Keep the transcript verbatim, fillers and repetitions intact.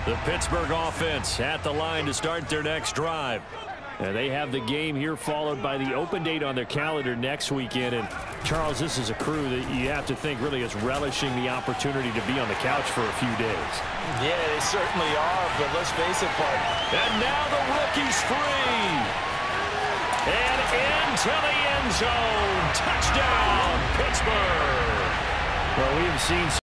The Pittsburgh offense at the line to start their next drive. And they have the game here followed by the open date on their calendar next weekend. And, Charles, this is a crew that you have to think really is relishing the opportunity to be on the couch for a few days. Yeah, they certainly are, but let's face it, Bart. And now the rookie's free. And into the end zone. Touchdown, Pittsburgh. Well, we have seen